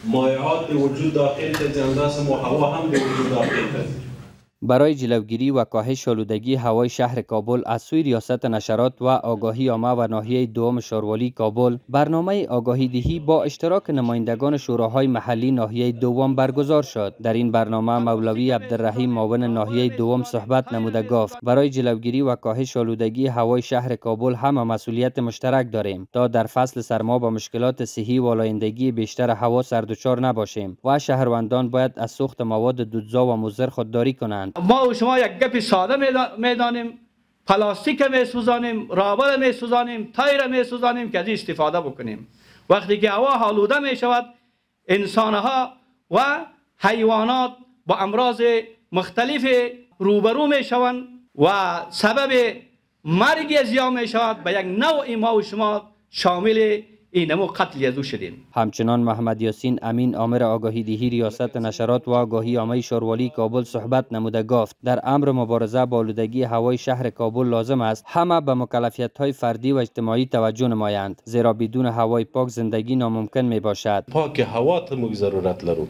مایعات وجود داخل تزیانداز و هوا هم وجود داخل. برای جلوگیری و کاهش آلودگی هوای شهر کابل از سوی ریاست نشرات و آگاهی عامه و ناحیه دوم شاروالی کابل برنامه آگاهی دهی با اشتراک نمایندگان شوراهای محلی ناحیه دوم برگزار شد. در این برنامه مولوی عبدالرحیم معاون ناحیه دوم صحبت نموده گفت برای جلوگیری و کاهش آلودگی هوای شهر کابل همه مسئولیت مشترک داریم تا در فصل سرما با مشکلات صحی و آلایندگی بیشتر هوا سردچار نباشیم و شهروندان باید از سوخت مواد دودزا و مضر خودداری کنند. ما و شما یک گپ ساده میدانیم، پلاستیک میسوزانیم، رابر میسوزانیم، تایر میسوزانیم که از استفاده بکنیم. وقتی که هوا آلوده می شود انسانها و حیوانات با امراض مختلف روبرو می شوند و سبب مرگ از یا می شود. به یک نوع ما و شما شامل اینمو قتل یزو شدیم. همچنان محمد یاسین امین آمر آگاهی دهی ریاست نشرات و آگاهی عامه شاروالی کابل صحبت نموده گفت در امر مبارزه با آلودگی هوای شهر کابل لازم است همه به مکلفیت‌های فردی و اجتماعی توجه نمایند، زیرا بدون هوای پاک زندگی ناممکن می باشد. پاک هوا ته موږ ضرورت لرو،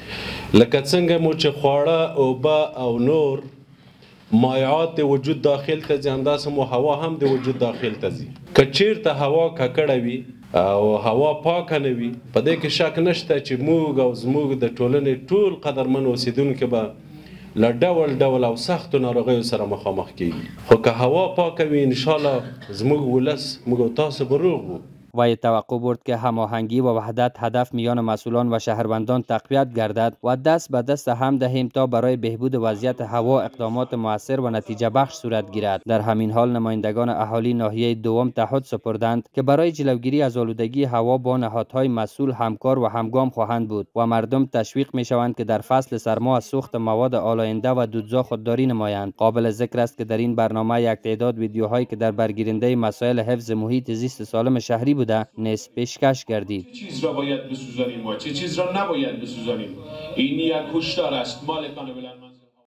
لکه څنګه مو چې خواړه اوبه او نور مایعات وجود داخل ته ځانداس مو هوا هم د وجود داخل ته ځي. که چیرته هوا ککړه وي او هوا پاک نه وي په دې کې شک نشته چې موږ او زموږ د ټولنې ټول قدرمن اوسیدونکو به له ډول ډول او سختو ناروغیو سره مخامخ کیږي. خو که هوا پاکه وي ان شاء الله زموږ ولس موږ او تاسو به روغ وو. و توقع برد که هماهنگی و وحدت هدف میان مسئولان و شهروندان تقویت گردد و دست به دست هم دهیم تا برای بهبود وضعیت هوا اقدامات مؤثر و نتیجه بخش صورت گیرد. در همین حال نمایندگان اهالی ناحیه دوم تعهد سپردند که برای جلوگیری از آلودگی هوا با نهادهای مسئول همکار و همگام خواهند بود و مردم تشویق می شوند که در فصل سرما از سوخت مواد آلاینده و دودزا خودداری نمایند. قابل ذکر است که در این برنامه یک تعداد ویدیوهایی که در برگیرنده مسائل حفظ محیط زیست سالم شهری بوده نیز پیشکش گردید. چه چیز را باید بسوزانیم و چه چیز را نباید بسوزانیم. این یک هشدار است مالکان بلند.